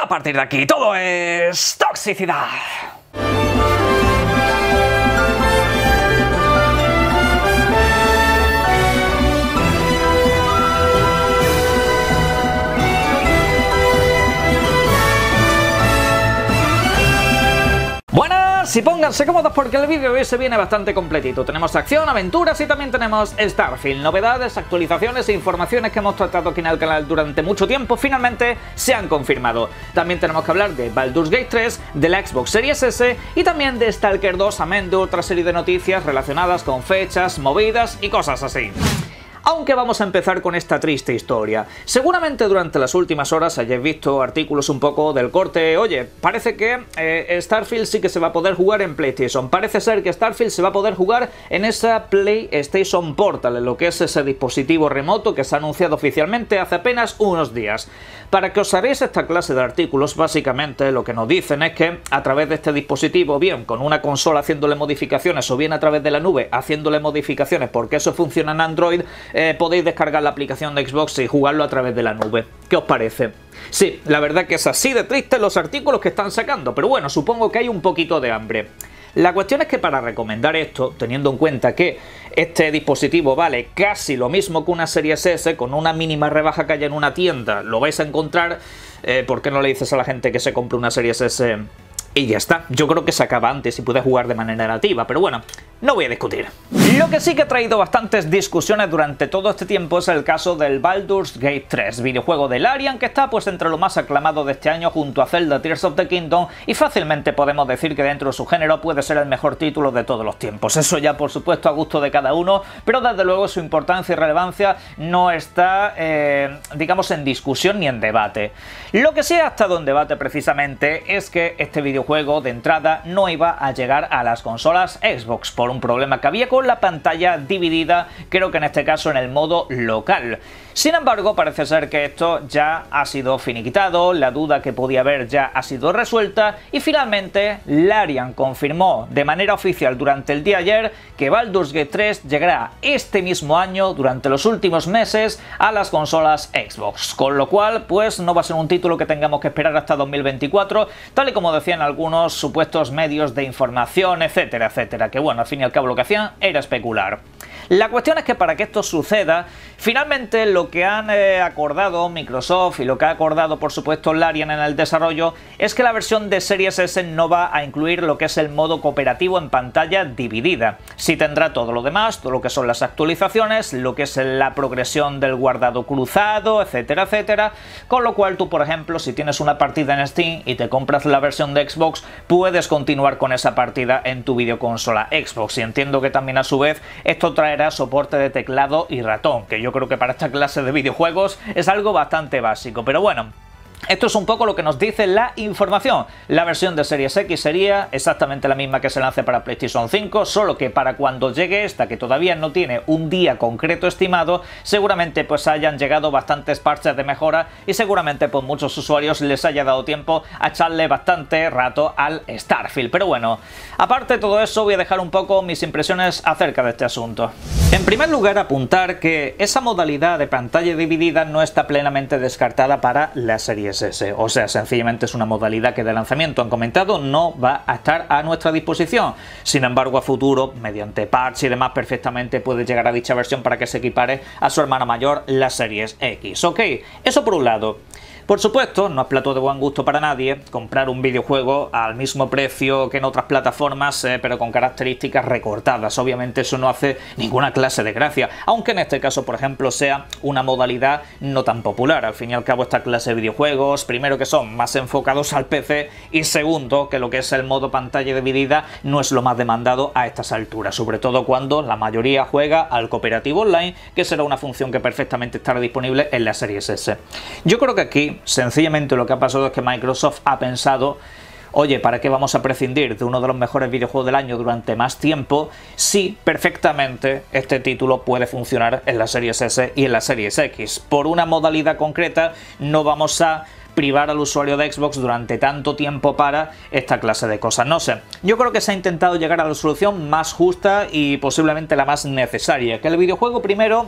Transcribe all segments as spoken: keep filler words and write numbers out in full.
partir de aquí todo es toxicidad. Buenas y pónganse cómodos porque el vídeo de hoy se viene bastante completito. Tenemos acción, aventuras y también tenemos Starfield. Novedades, actualizaciones e informaciones que hemos tratado aquí en el canal durante mucho tiempo finalmente se han confirmado. También tenemos que hablar de Baldur's Gate tres, de la Xbox Series S y también de Stalker dos, amén de otra serie de noticias relacionadas con fechas, movidas y cosas así. Aunque vamos a empezar con esta triste historia. Seguramente durante las últimas horas hayáis visto artículos un poco del corte. Oye, parece que eh, Starfield sí que se va a poder jugar en PlayStation. Parece ser que Starfield se va a poder jugar en esa PlayStation Portal, en lo que es ese dispositivo remoto que se ha anunciado oficialmente hace apenas unos días. Para que os hagáis esta clase de artículos, básicamente lo que nos dicen es que a través de este dispositivo, bien con una consola haciéndole modificaciones o bien a través de la nube haciéndole modificaciones, porque eso funciona en Android, Eh, podéis descargar la aplicación de Xbox y jugarlo a través de la nube. ¿Qué os parece? Sí, la verdad que es así de triste los artículos que están sacando, pero bueno, supongo que hay un poquito de hambre. La cuestión es que para recomendar esto, teniendo en cuenta que este dispositivo vale casi lo mismo que una Series S, con una mínima rebaja que haya en una tienda, lo vais a encontrar, eh, ¿por qué no le dices a la gente que se compre una Series S? Y ya está, yo creo que se acaba antes y puede jugar de manera nativa, pero bueno, no voy a discutir. Lo que sí que ha traído bastantes discusiones durante todo este tiempo es el caso del Baldur's Gate tres, videojuego de Larian que está pues entre lo más aclamado de este año junto a Zelda Tears of the Kingdom y fácilmente podemos decir que dentro de su género puede ser el mejor título de todos los tiempos. Eso ya por supuesto a gusto de cada uno, pero desde luego su importancia y relevancia no está, eh, digamos, en discusión ni en debate. Lo que sí ha estado en debate precisamente es que este videojuego de entrada no iba a llegar a las consolas Xbox por un problema que había con la pantalla dividida, creo que en este caso en el modo local. Sin embargo, parece ser que esto ya ha sido finiquitado, la duda que podía haber ya ha sido resuelta y finalmente Larian confirmó de manera oficial durante el día de ayer que Baldur's Gate tres llegará este mismo año, durante los últimos meses, a las consolas Xbox, con lo cual pues no va a ser un título que tengamos que esperar hasta dos mil veinticuatro, tal y como decían algunos supuestos medios de información, etcétera, etcétera, que bueno, al fin y al cabo lo que hacían era especular. La cuestión es que para que esto suceda, finalmente lo que han eh, acordado Microsoft y lo que ha acordado por supuesto Larian en el desarrollo es que la versión de Series S no va a incluir lo que es el modo cooperativo en pantalla dividida. Sí tendrá todo lo demás, todo lo que son las actualizaciones, lo que es la progresión del guardado cruzado, etcétera, etcétera, con lo cual tú por ejemplo si tienes una partida en Steam y te compras la versión de Xbox, puedes continuar con esa partida en tu videoconsola Xbox y entiendo que también a su vez esto traerá soporte de teclado y ratón, que yo creo que para esta clase de videojuegos es algo bastante básico, pero bueno. Esto es un poco lo que nos dice la información. La versión de Series X sería exactamente la misma que se lance para PlayStation cinco, solo que para cuando llegue esta, que todavía no tiene un día concreto estimado, seguramente pues hayan llegado bastantes parches de mejora y seguramente pues muchos usuarios les haya dado tiempo a echarle bastante rato al Starfield. Pero bueno, aparte de todo eso voy a dejar un poco mis impresiones acerca de este asunto. En primer lugar, apuntar que esa modalidad de pantalla dividida no está plenamente descartada para la serie S, o sea, sencillamente es una modalidad que de lanzamiento han comentado no va a estar a nuestra disposición. Sin embargo, a futuro, mediante parche y demás, perfectamente puede llegar a dicha versión para que se equipare a su hermana mayor, la Series X. Ok, eso por un lado. Por supuesto, no es plato de buen gusto para nadie comprar un videojuego al mismo precio que en otras plataformas, eh, pero con características recortadas. Obviamente eso no hace ninguna clase de gracia, aunque en este caso, por ejemplo, sea una modalidad no tan popular. Al fin y al cabo, esta clase de videojuegos, primero que son más enfocados al P C y segundo, que lo que es el modo pantalla dividida no es lo más demandado a estas alturas, sobre todo cuando la mayoría juega al cooperativo online, que será una función que perfectamente estará disponible en la Series S. Yo creo que aquí sencillamente lo que ha pasado es que Microsoft ha pensado, oye, ¿para qué vamos a prescindir de uno de los mejores videojuegos del año durante más tiempo si perfectamente este título puede funcionar en la Series S y en la Series X? Por una modalidad concreta no vamos a privar al usuario de Xbox durante tanto tiempo para esta clase de cosas. No sé, yo creo que se ha intentado llegar a la solución más justa y posiblemente la más necesaria, que el videojuego primero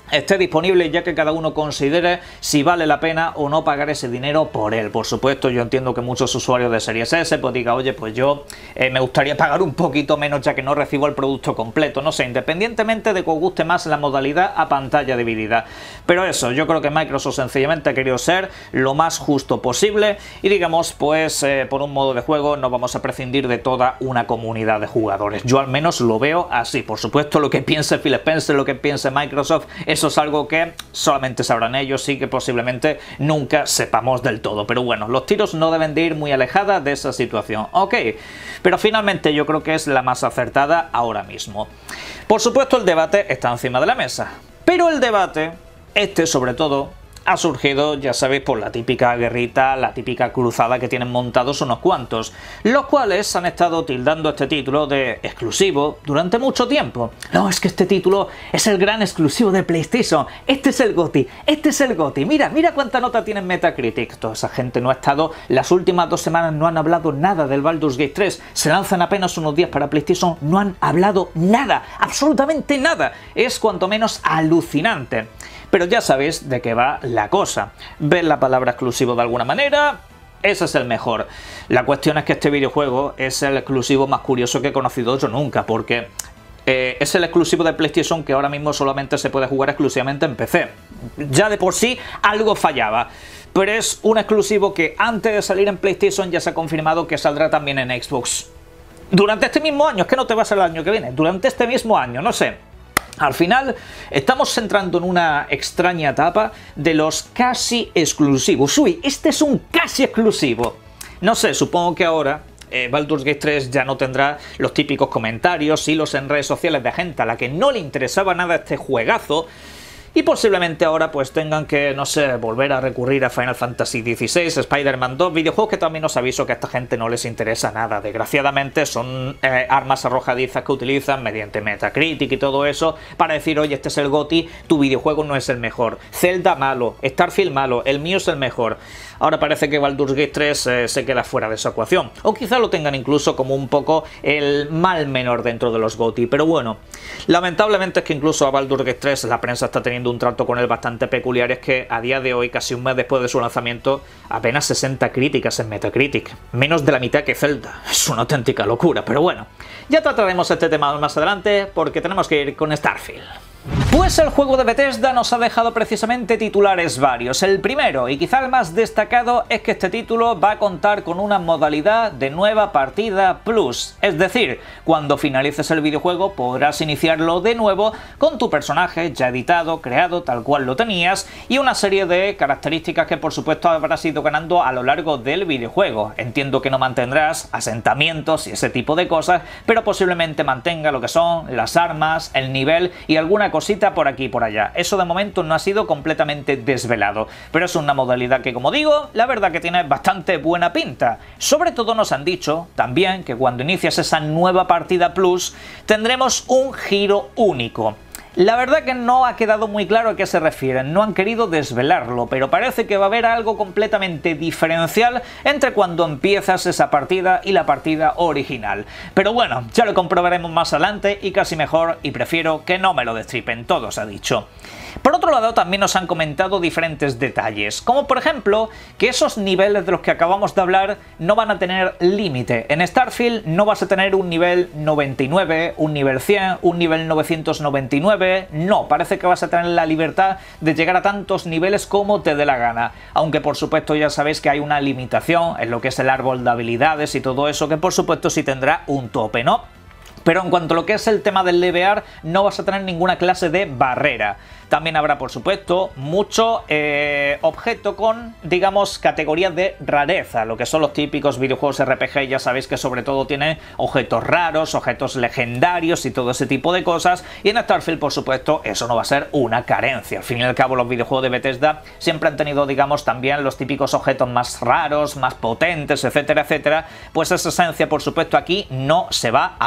esté disponible, ya que cada uno considere si vale la pena o no pagar ese dinero por él. Por supuesto, yo entiendo que muchos usuarios de Series S pues digan, oye, pues yo eh, me gustaría pagar un poquito menos ya que no recibo el producto completo, no sé, independientemente de que os guste más la modalidad a pantalla dividida. Pero eso, yo creo que Microsoft sencillamente ha querido ser lo más justo posible y digamos, pues eh, por un modo de juego no vamos a prescindir de toda una comunidad de jugadores. Yo al menos lo veo así. Por supuesto, lo que piense Phil Spencer, lo que piense Microsoft, eso es algo que solamente sabrán ellos y que posiblemente nunca sepamos del todo. Pero bueno, los tiros no deben de ir muy alejadas de esa situación. Ok, pero finalmente yo creo que es la más acertada ahora mismo. Por supuesto, el debate está encima de la mesa. Pero el debate, este sobre todo, ha surgido, ya sabéis, por la típica guerrita, la típica cruzada que tienen montados unos cuantos, los cuales han estado tildando este título de exclusivo durante mucho tiempo. No, es que este título es el gran exclusivo de PlayStation, este es el GOTY, este es el GOTY, mira, mira cuánta nota tiene en Metacritic. Toda esa gente no ha estado, las últimas dos semanas no han hablado nada del Baldur's Gate tres, se lanzan apenas unos días para PlayStation, no han hablado nada, absolutamente nada, es cuanto menos alucinante. Pero ya sabéis de qué va la cosa. ¿Ves la palabra exclusivo de alguna manera? Ese es el mejor. La cuestión es que este videojuego es el exclusivo más curioso que he conocido yo nunca, porque eh, es el exclusivo de PlayStation que ahora mismo solamente se puede jugar exclusivamente en P C. Ya de por sí algo fallaba. Pero es un exclusivo que antes de salir en PlayStation ya se ha confirmado que saldrá también en Xbox. Durante este mismo año, es que no te va a ser el año que viene, durante este mismo año, no sé. Al final, estamos entrando en una extraña etapa de los casi exclusivos. Uy, este es un casi exclusivo. No sé, supongo que ahora eh, Baldur's Gate tres ya no tendrá los típicos comentarios, hilos en redes sociales de gente a la que no le interesaba nada este juegazo. Y posiblemente ahora pues tengan que, no sé, volver a recurrir a Final Fantasy dieciséis, Spider-Man dos, videojuegos que también os aviso que a esta gente no les interesa nada. Desgraciadamente son eh, armas arrojadizas que utilizan mediante Metacritic y todo eso para decir, oye, este es el GOTY, tu videojuego no es el mejor. Zelda malo, Starfield malo, el mío es el mejor. Ahora parece que Baldur's Gate tres eh, se queda fuera de esa ecuación. O quizá lo tengan incluso como un poco el mal menor dentro de los GOTY. Pero bueno, lamentablemente es que incluso a Baldur's Gate tres la prensa está teniendo un trato con él bastante peculiar. Es que a día de hoy, casi un mes después de su lanzamiento, apenas sesenta críticas en Metacritic. Menos de la mitad que Zelda. Es una auténtica locura, pero bueno. Ya trataremos este tema más adelante porque tenemos que ir con Starfield. Pues el juego de Bethesda nos ha dejado precisamente titulares varios. El primero, y quizá el más destacado, es que este título va a contar con una modalidad de nueva partida plus. Es decir, cuando finalices el videojuego podrás iniciarlo de nuevo con tu personaje ya editado, creado tal cual lo tenías, y una serie de características que por supuesto habrás ido ganando a lo largo del videojuego. Entiendo que no mantendrás asentamientos y ese tipo de cosas, pero posiblemente mantenga lo que son las armas, el nivel y alguna cosita por aquí y por allá. Eso de momento no ha sido completamente desvelado, pero es una modalidad que, como digo, la verdad que tiene bastante buena pinta. Sobre todo nos han dicho también que cuando inicias esa nueva partida plus tendremos un giro único. La verdad que no ha quedado muy claro a qué se refieren, no han querido desvelarlo, pero parece que va a haber algo completamente diferencial entre cuando empiezas esa partida y la partida original. Pero bueno, ya lo comprobaremos más adelante y casi mejor, y prefiero que no me lo destripen, todo se ha dicho. Por otro lado, también nos han comentado diferentes detalles, como por ejemplo que esos niveles de los que acabamos de hablar no van a tener límite. En Starfield no vas a tener un nivel noventa y nueve, un nivel cien, un nivel novecientos noventa y nueve, no, parece que vas a tener la libertad de llegar a tantos niveles como te dé la gana, aunque por supuesto ya sabéis que hay una limitación en lo que es el árbol de habilidades y todo eso, que por supuesto sí tendrá un tope, ¿no? Pero en cuanto a lo que es el tema del levear, no vas a tener ninguna clase de barrera. También habrá, por supuesto, mucho eh, objeto con, digamos, categorías de rareza, lo que son los típicos videojuegos R P G, ya sabéis que sobre todo tienen objetos raros, objetos legendarios y todo ese tipo de cosas, y en Starfield, por supuesto, eso no va a ser una carencia. Al fin y al cabo, los videojuegos de Bethesda siempre han tenido, digamos, también los típicos objetos más raros, más potentes, etcétera, etcétera, pues esa esencia, por supuesto, aquí no se va a perder.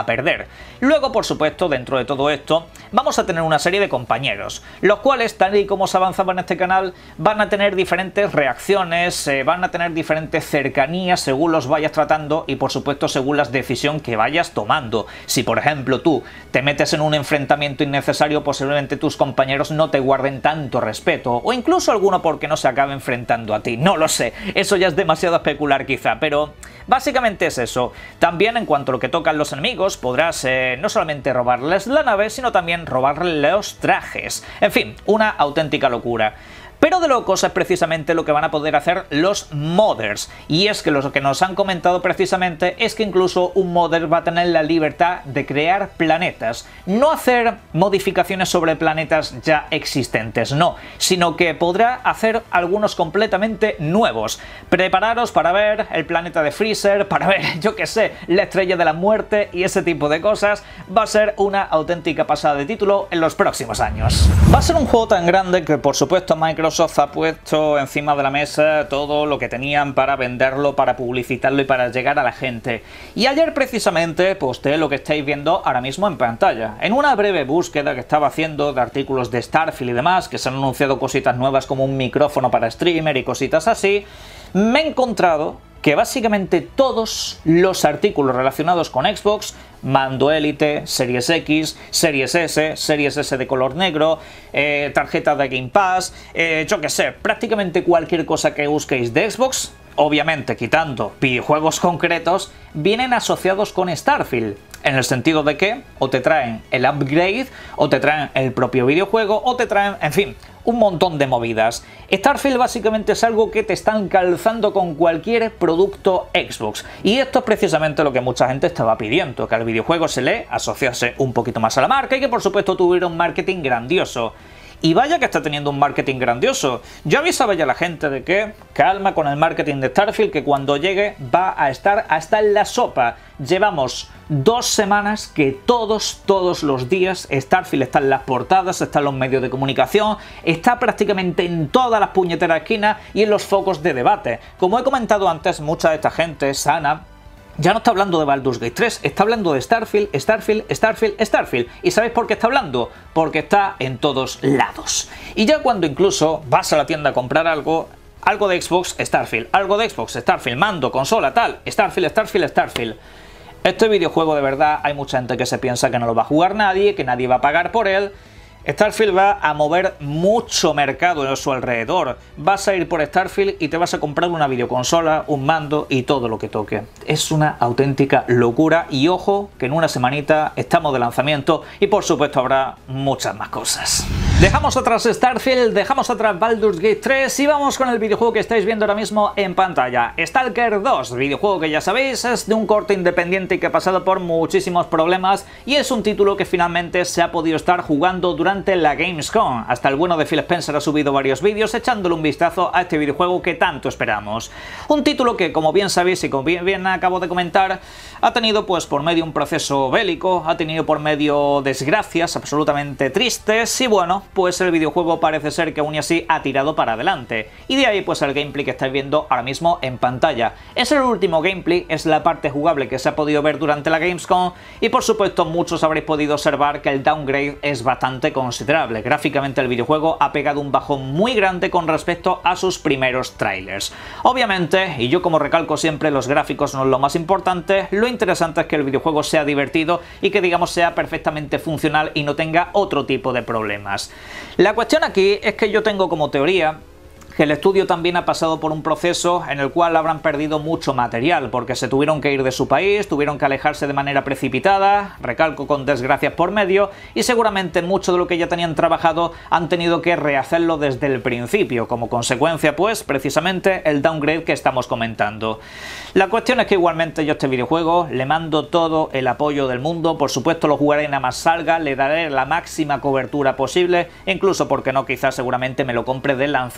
Luego, por supuesto, dentro de todo esto, vamos a tener una serie de compañeros, los cuales, tal y como se avanzaba en este canal, van a tener diferentes reacciones, eh, van a tener diferentes cercanías según los vayas tratando y, por supuesto, según la decisión que vayas tomando. Si, por ejemplo, tú te metes en un enfrentamiento innecesario, posiblemente tus compañeros no te guarden tanto respeto, o incluso alguno porque no se acabe enfrentando a ti. No lo sé, eso ya es demasiado especular quizá, pero básicamente es eso. También en cuanto a lo que tocan los enemigos, podrás eh, no solamente robarles la nave, sino también robarles los trajes. En fin, una auténtica locura. Pero de locos es precisamente lo que van a poder hacer los modders, y es que lo que nos han comentado precisamente es que incluso un modder va a tener la libertad de crear planetas, no hacer modificaciones sobre planetas ya existentes, no, sino que podrá hacer algunos completamente nuevos. Prepararos para ver el planeta de Freezer, para ver, yo que sé, la estrella de la muerte y ese tipo de cosas. Va a ser una auténtica pasada de título en los próximos años. Va a ser un juego tan grande que, por supuesto, Microsoft Microsoft ha puesto encima de la mesa todo lo que tenían para venderlo, para publicitarlo y para llegar a la gente. Y ayer precisamente posté lo que estáis viendo ahora mismo en pantalla. En una breve búsqueda que estaba haciendo de artículos de Starfield y demás, que se han anunciado cositas nuevas como un micrófono para streamer y cositas así, me he encontrado que básicamente todos los artículos relacionados con Xbox, mando Elite, Series X, Series S, Series S de color negro, eh, tarjeta de Game Pass, eh, yo que sé, prácticamente cualquier cosa que busquéis de Xbox, obviamente quitando videojuegos concretos, vienen asociados con Starfield. En el sentido de que o te traen el upgrade, o te traen el propio videojuego, o te traen, en fin, un montón de movidas. Starfield básicamente es algo que te están calzando con cualquier producto Xbox. Y esto es precisamente lo que mucha gente estaba pidiendo, que al videojuego se le asociase un poquito más a la marca y que por supuesto tuviera un marketing grandioso. Y vaya que está teniendo un marketing grandioso. Yo avisaba ya a la gente de que calma con el marketing de Starfield, que cuando llegue va a estar hasta en la sopa. Llevamos dos semanas que todos, todos los días Starfield está en las portadas, está en los medios de comunicación, está prácticamente en todas las puñeteras esquinas y en los focos de debate. Como he comentado antes, mucha de esta gente sana ya no está hablando de Baldur's Gate tres, está hablando de Starfield, Starfield, Starfield, Starfield. ¿Y sabéis por qué está hablando? Porque está en todos lados. Y ya cuando incluso vas a la tienda a comprar algo, algo de Xbox, Starfield, algo de Xbox, Starfield, mando, consola, tal, Starfield, Starfield, Starfield. Este videojuego de verdad hay mucha gente que se piensa que no lo va a jugar nadie, que nadie va a pagar por él. Starfield va a mover mucho mercado a su alrededor. Vas a ir por Starfield y te vas a comprar una videoconsola, un mando y todo lo que toque. Es una auténtica locura y ojo que en una semanita estamos de lanzamiento y por supuesto habrá muchas más cosas. Dejamos atrás Starfield, dejamos atrás Baldur's Gate tres y vamos con el videojuego que estáis viendo ahora mismo en pantalla. Stalker dos, videojuego que ya sabéis es de un corte independiente y que ha pasado por muchísimos problemas y es un título que finalmente se ha podido estar jugando durante la Gamescom. Hasta el bueno de Phil Spencer ha subido varios vídeos echándole un vistazo a este videojuego que tanto esperamos. Un título que, como bien sabéis y como bien, bien acabo de comentar, ha tenido pues por medio un proceso bélico, ha tenido por medio desgracias absolutamente tristes y bueno, pues el videojuego parece ser que aún así ha tirado para adelante. Y de ahí pues el gameplay que estáis viendo ahora mismo en pantalla. Es el último gameplay, es la parte jugable que se ha podido ver durante la Gamescom y por supuesto muchos habréis podido observar que el downgrade es bastante considerable. Gráficamente el videojuego ha pegado un bajón muy grande con respecto a sus primeros trailers. Obviamente, y yo como recalco siempre, los gráficos no es lo más importante, lo interesante es que el videojuego sea divertido y que digamos sea perfectamente funcional y no tenga otro tipo de problemas. La cuestión aquí es que yo tengo como teoría que el estudio también ha pasado por un proceso en el cual habrán perdido mucho material, porque se tuvieron que ir de su país, tuvieron que alejarse de manera precipitada, recalco con desgracias por medio, y seguramente mucho de lo que ya tenían trabajado han tenido que rehacerlo desde el principio, como consecuencia pues precisamente el downgrade que estamos comentando. La cuestión es que igualmente yo a este videojuego le mando todo el apoyo del mundo, por supuesto lo jugaré nada más salga, le daré la máxima cobertura posible, incluso porque no quizás seguramente me lo compre de lanzamiento.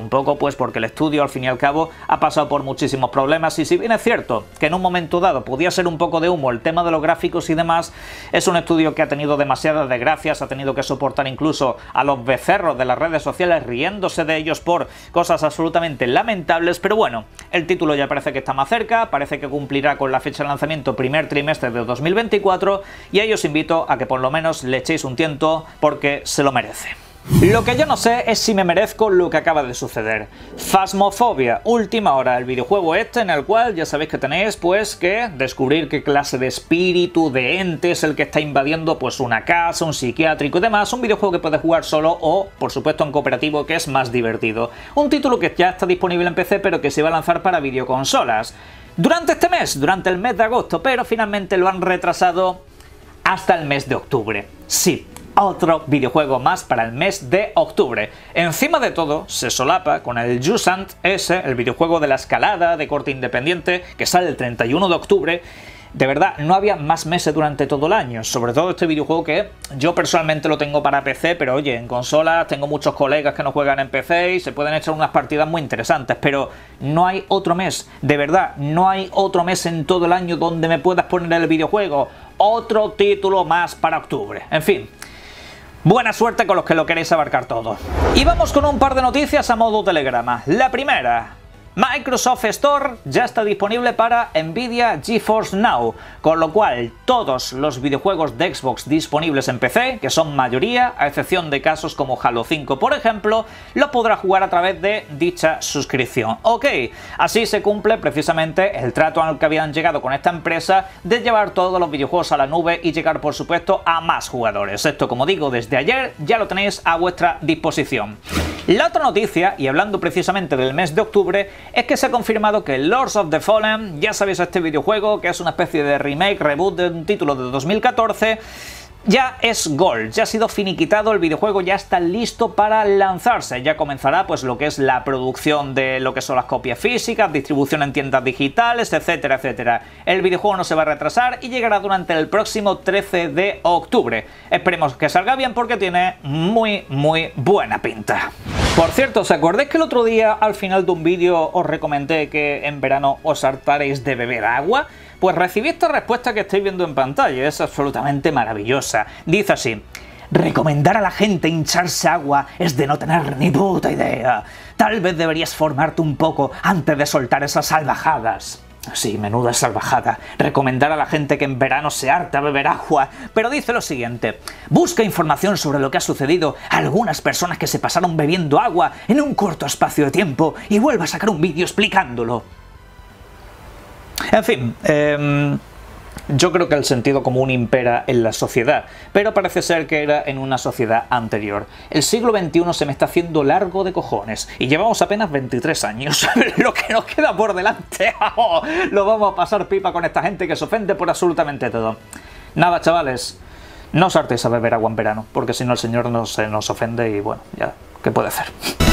un poco, pues porque el estudio al fin y al cabo ha pasado por muchísimos problemas, y si bien es cierto que en un momento dado podía ser un poco de humo el tema de los gráficos y demás, es un estudio que ha tenido demasiadas desgracias, ha tenido que soportar incluso a los becerros de las redes sociales riéndose de ellos por cosas absolutamente lamentables, pero bueno, el título ya parece que está más cerca, parece que cumplirá con la fecha de lanzamiento primer trimestre de dos mil veinticuatro, y ahí os invito a que por lo menos le echéis un tiento porque se lo merece. Lo que yo no sé es si me merezco lo que acaba de suceder. Phasmophobia, última hora, el videojuego este en el cual ya sabéis que tenéis pues que descubrir qué clase de espíritu, de ente es el que está invadiendo pues una casa, un psiquiátrico y demás. Un videojuego que puedes jugar solo o, por supuesto, en cooperativo, que es más divertido. Un título que ya está disponible en P C pero que se va a lanzar para videoconsolas durante este mes, durante el mes de agosto, pero finalmente lo han retrasado hasta el mes de octubre. Sí. Otro videojuego más para el mes de octubre. Encima de todo, se solapa con el Jusant ese, el videojuego de la escalada de corte independiente, que sale el treinta y uno de octubre. De verdad, no había más meses durante todo el año, sobre todo este videojuego que yo personalmente lo tengo para P C, pero oye, en consolas tengo muchos colegas que no juegan en P C y se pueden echar unas partidas muy interesantes, pero no hay otro mes, de verdad, no hay otro mes en todo el año donde me puedas poner el videojuego. Otro título más para octubre. En fin. Buena suerte con los que lo queréis abarcar todo. Y vamos con un par de noticias a modo telegrama. La primera: Microsoft Store ya está disponible para Nvidia GeForce Now, con lo cual todos los videojuegos de Xbox disponibles en P C, que son mayoría, a excepción de casos como Halo cinco por ejemplo, lo podrá jugar a través de dicha suscripción. Ok, así se cumple precisamente el trato al que habían llegado con esta empresa de llevar todos los videojuegos a la nube y llegar por supuesto a más jugadores. Esto, como digo, desde ayer ya lo tenéis a vuestra disposición. La otra noticia, y hablando precisamente del mes de octubre, es que se ha confirmado que Lords of the Fallen, ya sabéis este videojuego que es una especie de remake, reboot de un título de dos mil catorce, ya es Gold, ya ha sido finiquitado, el videojuego ya está listo para lanzarse, ya comenzará pues lo que es la producción de lo que son las copias físicas, distribución en tiendas digitales, etcétera, etcétera. El videojuego no se va a retrasar y llegará durante el próximo trece de octubre. Esperemos que salga bien porque tiene muy, muy buena pinta. Por cierto, ¿os acordáis que el otro día al final de un vídeo os recomendé que en verano os hartaréis de beber agua? Pues recibí esta respuesta que estáis viendo en pantalla, es absolutamente maravillosa. Dice así: recomendar a la gente hincharse agua es de no tener ni puta idea. Tal vez deberías formarte un poco antes de soltar esas salvajadas. Sí, menuda salvajada, recomendar a la gente que en verano se harta beber agua, pero dice lo siguiente: busca información sobre lo que ha sucedido a algunas personas que se pasaron bebiendo agua en un corto espacio de tiempo y vuelva a sacar un vídeo explicándolo. En fin, eh, yo creo que el sentido común impera en la sociedad, pero parece ser que era en una sociedad anterior. El siglo veintiuno se me está haciendo largo de cojones y llevamos apenas veintitrés años. Lo que nos queda por delante, ¡oh! Lo vamos a pasar pipa con esta gente que se ofende por absolutamente todo. Nada, chavales, no os hartéis a beber agua en verano, porque si no el señor no se nos ofende y bueno, ya, ¿qué puede hacer?